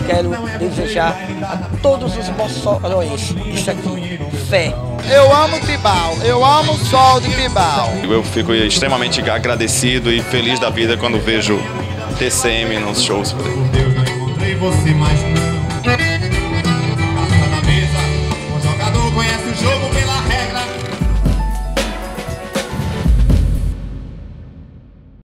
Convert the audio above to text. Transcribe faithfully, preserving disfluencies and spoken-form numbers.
quero desejar a todos os moçoroenses isso aqui, fé. Eu amo Tibau, eu amo o sol de Tibau. Eu fico extremamente agradecido e feliz da vida quando vejo T C M nos shows por aí. Eu não encontrei você, mas não.